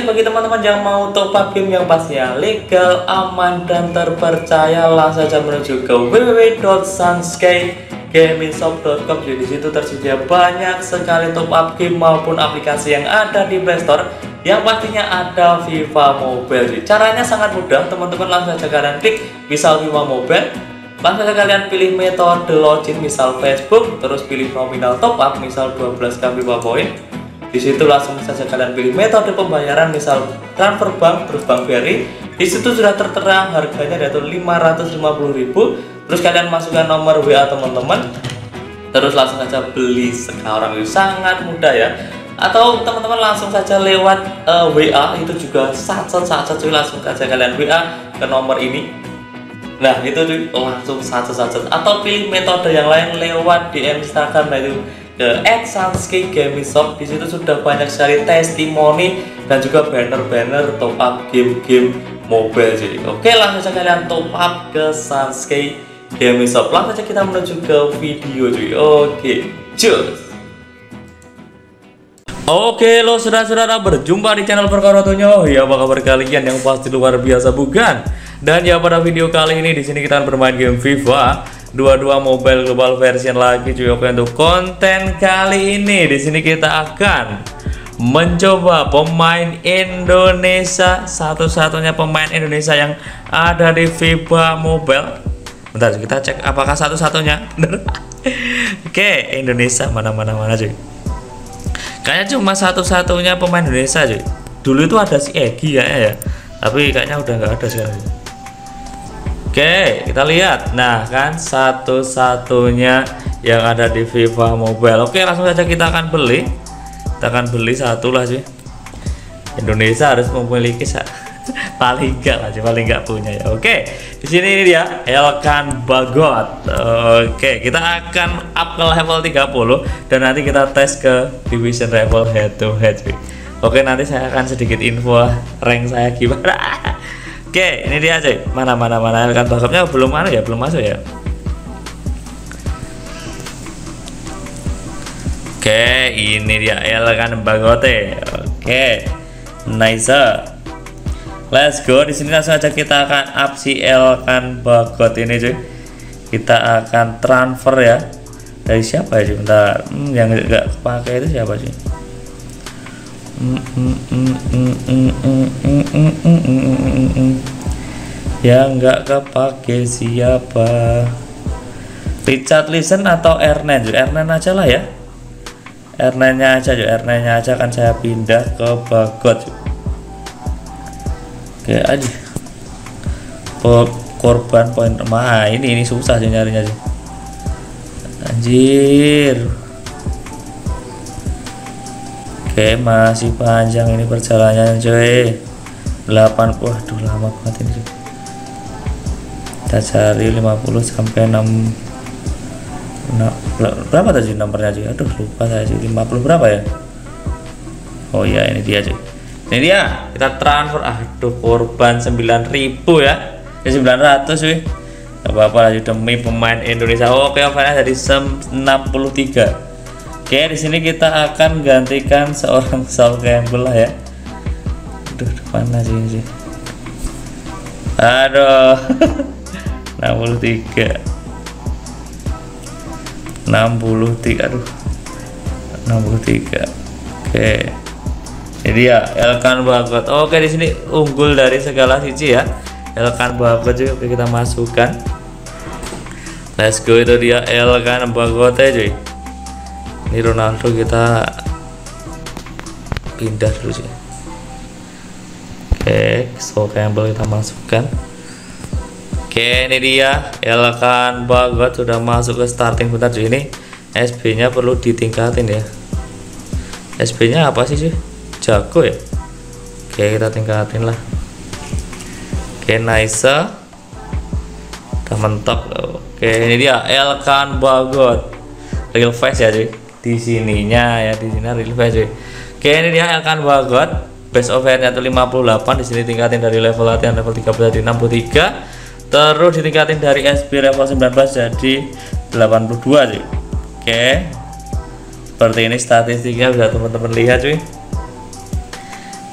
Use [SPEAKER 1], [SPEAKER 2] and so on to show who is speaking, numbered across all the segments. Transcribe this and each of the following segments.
[SPEAKER 1] Oke, bagi teman-teman yang mau top up game yang pastinya legal, aman, dan terpercaya, langsung saja menuju ke www.sunskygamingshop.com. Jadi di situ tersedia banyak sekali top up game maupun aplikasi yang ada di Play Store, yang pastinya ada FIFA Mobile. Caranya sangat mudah, teman-teman. Langsung saja kalian klik misal FIFA Mobile, langsung saja kalian pilih metode login misal Facebook, terus pilih nominal top up misal 12k FIFA Point. Di situ langsung saja kalian pilih metode pembayaran misal transfer bank, terus bank BRI. Di situ sudah tertera harganya yaitu 550.000. Terus kalian masukkan nomor WA teman-teman, terus langsung saja beli sekarang. Itu sangat mudah ya. Atau teman-teman langsung saja lewat WA, itu juga satu langsung saja kalian WA ke nomor ini. Nah itu langsung satu. Atau pilih metode yang lain lewat DM Instagram, nah itu ke @sunskygamingshop. Di situ sudah banyak sekali testimoni dan juga banner-banner top up game-game mobile. Jadi oke, langsung saja kalian top up ke Sunskygamingshop. Langsung saja kita menuju ke video cuy. Oke, cus. Oke, lo saudara-saudara, berjumpa di channel Perkarotonyo. Ya, apa kabar kalian yang pasti luar biasa bukan? Dan ya, pada video kali ini di sini kita akan bermain game FIFA 22 Mobile Global Version lagi cuy. Oke, untuk konten kali ini di sini kita akan mencoba pemain Indonesia, satu-satunya pemain Indonesia yang ada di FIFA Mobile. Bentar, kita cek apakah satu-satunya. Oke, Indonesia mana cuy. Kayaknya cuma satu-satunya pemain Indonesia cuy. Dulu itu ada si Egy ya. Tapi kayaknya udah nggak ada sekarang. Oke, kita lihat. Nah, kan satu-satunya yang ada di FIFA Mobile. Oke, langsung saja kita akan beli. Kita akan beli satu lah cuy. Indonesia harus memiliki paling nggak punya ya. Oke, di sini ini dia Elkan Bagot. Oke, kita akan up ke level 30 dan nanti kita tes ke division level head to head cuy. Oke, nanti saya akan sedikit info rank saya gimana. Oke, ini dia cuy. Mana Elkan Bagotnya belum masuk ya. Oke, ini dia Elkan Bagote. Oke, nice. Let's go. Di sini langsung aja kita akan up si Elkan Bagot ini cuy. Kita akan transfer ya. Dari siapa ya cuy? Bentar. Yang enggak pakai itu siapa cuy? Yang enggak kepake siapa? Richard Listen atau Ernen cuy? Ernen aja lah ya. Ernennya aja kan saya pindah ke Bagot cuy. Oke aja. Korban poin remah. Ini susah sih nyarinya sih. Anjir. Oke, masih panjang ini perjalanannya cuy. 80. Waduh, lama banget ini cuy. Kita cari 50 sampai 6. Nah, berapa tadi nomornya cuy? Aduh, lupa saya cuy. 50 berapa ya? Oh iya, ini dia cuy. Ini dia, kita transfer. Aduh, korban 9.000 ya. 900 cuy. Gak apa-apa lah demi pemain Indonesia. Oke, overnya dari 63. Oke, di sini kita akan gantikan seorang Sol Campbell lah ya. Aduh, mana sih ini sih? Aduh. 63. Aduh. 63. Oke. Ini dia Elkan Bagot. Oke, di sini unggul dari segala sisi ya. Elkan Bagot juga. Oke, kita masukkan. Let's go, itu dia Elkan Bagot ya cuy. Ini Ronaldo kita pindah dulu sih. Oke, Sol Campbell kita masukkan. Oke, ini dia Elkan Bagot sudah masuk ke starting. Bentar cuy, ini SB nya perlu ditingkatin ya. SB nya apa sih cuy? Jago ya. Oke, kita tingkatin lah. Oke, nice. Udah mentok. Oke, ini dia Elkan Bagot. Real face ya cuy. Di sininya ya, di sini real face cuy. Oke, ini dia Elkan Bagot. Base overnya itu 58. Di sini tingkatin dari level latihan level 13 jadi 63. Terus ditingkatin dari SB level 19 jadi 82 cuy. Oke. Seperti ini statistiknya bisa teman-teman lihat cuy.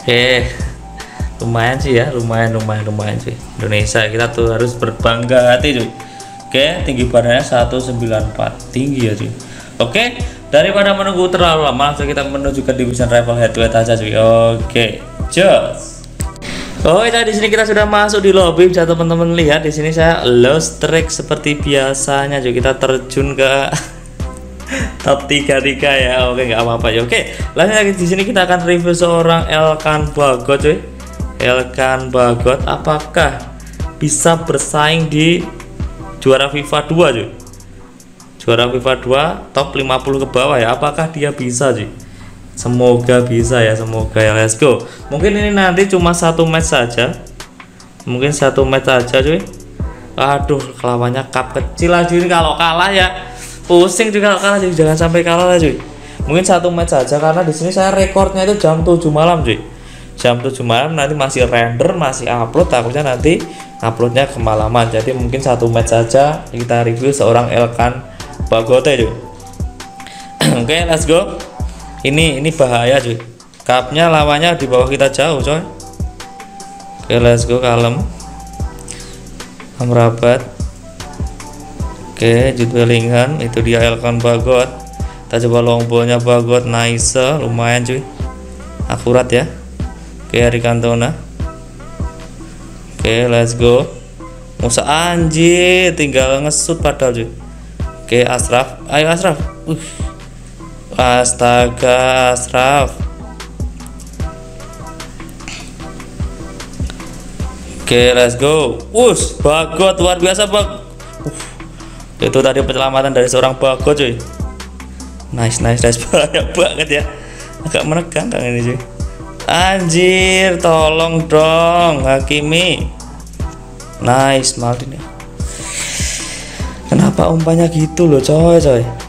[SPEAKER 1] Oke, lumayan sih ya, lumayan cuy. Indonesia kita tuh harus berbangga hati cuy. Oke, tinggi badannya 194, tinggi ya cuy. Oke, daripada menunggu terlalu lama, langsung kita menuju ke division rival head to head aja cuy. Oke, just. Oh, di sini kita sudah masuk di lobby. Bisa teman-teman lihat di sini saya lost track seperti biasanya cuy. Kita terjun ke top 3 ya. Oke, nggak apa-apa ya. Oke, langsung lagi di sini kita akan review seorang Elkan Bagot cuy. Elkan Bagot apakah bisa bersaing di juara FIFA 2 cuy? Juara FIFA 2 top 50 ke bawah ya. Apakah dia bisa cuy? Semoga bisa ya, semoga ya. Let's go. Mungkin ini nanti cuma satu match saja. Mungkin satu match saja cuy. Aduh, lawannya cup kecil aja ini, kalau kalah ya pusing juga kalah, jadi jangan sampai kalah lah cuy. Mungkin satu match saja karena di sini saya rekornya itu jam 7 malam cuy. Jam 7 malam nanti masih render, masih upload, takutnya nanti uploadnya kemalaman. Jadi mungkin satu match saja kita review seorang Elkan Bagot cuy. Oke, let's go. Ini bahaya cuy. Cupnya lawannya di bawah kita jauh coy. Oke, let's go, kalem. Amrabat. Oke, Jude Bellingham, itu dia Elkan Bagot. Kita coba long ballnya Bagot, nice, lumayan cuy, akurat ya. Oke, Eric Cantona. Oke, let's go. Musa anjir, tinggal ngesut padahal cuy. Oke, Ashraf, ayo Ashraf. Astaga, Ashraf. Oke, let's go. Bagot luar biasa Bag. Itu tadi penyelamatan dari seorang Bagot cuy. Nice banyak banget ya. Agak menegangkan ini cuy. Anjir, tolong dong Hakimi. Nice, Maldini. Kenapa umpannya gitu loh coy.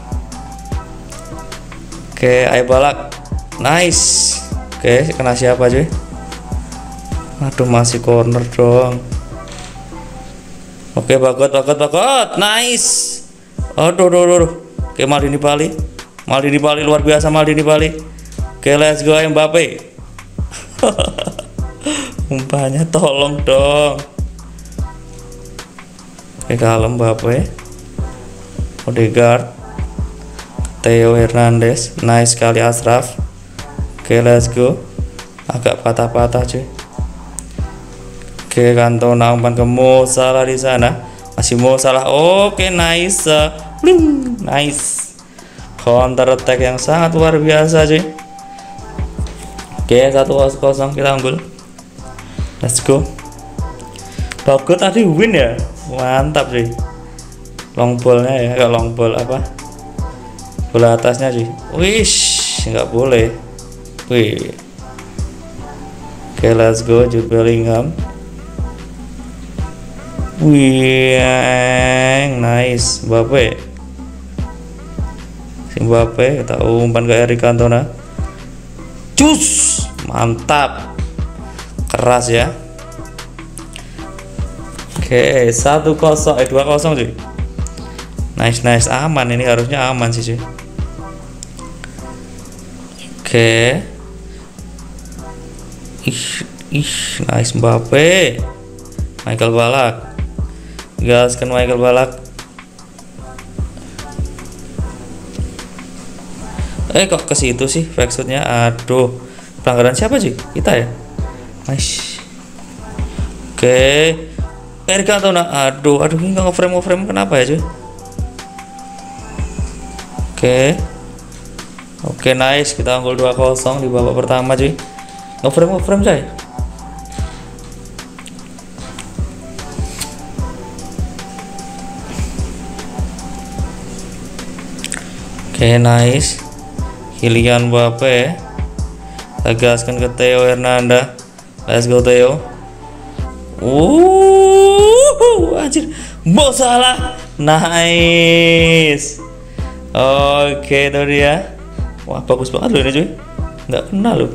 [SPEAKER 1] Oke, ayo balak. Nice. Oke, kena siapa cuy? Aduh, masih corner dong. Oke, Bagot. Nice. Aduh. Oke, Maldini Bali luar biasa, Maldini Bali. Oke, let's go Mbappe. Umpannya tolong dong. Oke, kalem Mbappe. Odegaard. Theo Hernandez, nice sekali Ashraf. Oke, let's go. Agak patah-patah cuy. Oke, Cantona umpan ke Mo Salah di sana. Masih Mo Salah. Oke, nice. Nice. Counter attack yang sangat luar biasa cuy. Oke, 1-0 kita unggul. Let's go. Bagot tadi win ya. Mantap cuy. Long ballnya ya, kalau long ball apa? Bola atasnya cuy. Wish, nggak boleh. Wih. Oke, let's go. Jude Bellingham. Wih, nice. Mbappe. Kita umpan ke Eric Cantona. Cus, mantap, keras ya. Oke, 2-0 cuy. Nice, aman, ini harusnya aman sih cuy. Oke. Nice Mbappe. Michael Ballack. Gaskan Michael Ballack. Kok ke situ sih backshotnya? Aduh, pelanggaran siapa sih? Kita ya. Nice. Oke, Eric Cantona. Aduh, ini nggak ngeframe kenapa ya cuy? Oke, nice, kita unggul 2-0 di babak pertama cuy. Ngeframe coy. Oke, nice. Kylian Mbappe. Tegaskan ke Theo Hernandez. Let's go Theo. Anjir, Mo Salah. Nice. Oke, itu dia. Wah, bagus banget loh ini cuy. Nggak kena loh.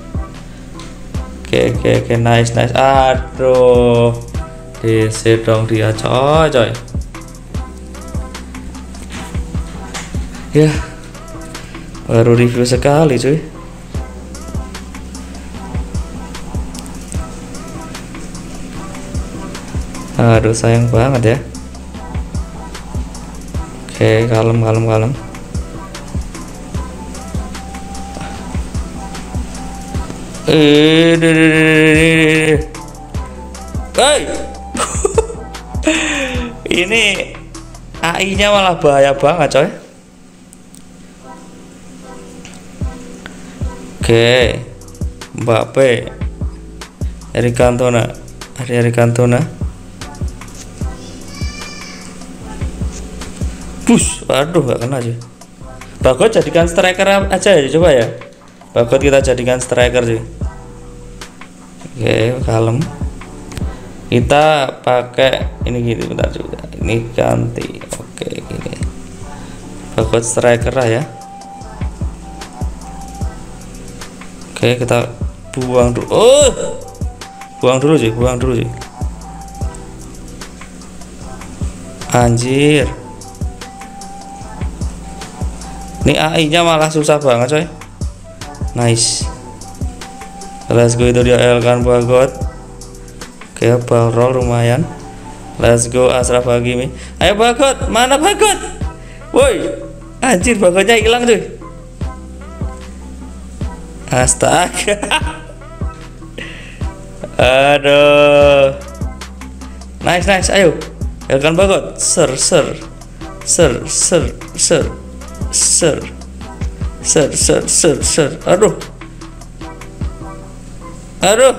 [SPEAKER 1] Oke, nice. Aduh, DC dong dia coy. Ya, baru review sekali cuy. Aduh sayang banget ya. Oke, kalem. Hey. Ini AI-nya malah bahaya banget coy. Oke, Mbappe, Eric Cantona. Push, waduh gak kena aja. Bagot jadikan striker aja ya, coba ya. Bagot kita jadikan striker sih. Oke, kalem. Kita pakai ini gini, bentar juga. Ini ganti. Oke, gini. Bagot striker lah ya. Oke, kita buang dulu. Buang dulu sih. Anjir. Ini AI-nya malah susah banget coy. Nice. Let's go, itu dia Elkan Bagot. Oke, ball roll lumayan. Let's go Ashraf Hakimi. Ayo Bagot, mana Bagot? Woi, anjir Bagotnya hilang cuy. Astaga. Aduh. Nice, ayo. Elkan Bagot, ser. Aduh.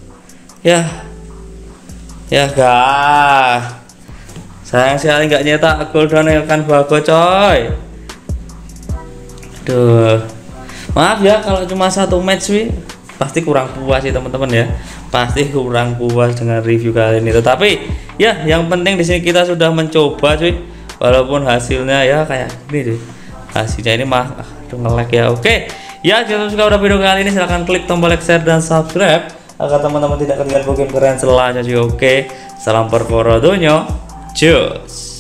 [SPEAKER 1] Ya gak. Sayang sekali nggak nyetak gol dan Elkan Bagot coy. Aduh. Maaf ya kalau cuma satu match wih, pasti kurang puas sih teman-teman ya. Pasti kurang puas dengan review kali ini. Tetapi ya yang penting di sini kita sudah mencoba cuy. Walaupun hasilnya ya kayak gini cuy. Hasilnya ini mah nge-lag ya. Oke. Ya, jika suka udah video kali ini silahkan klik tombol like, share dan subscribe agar teman-teman tidak ketinggalan game keren selanjutnya. Oke. Salam perkara donya. Cheers.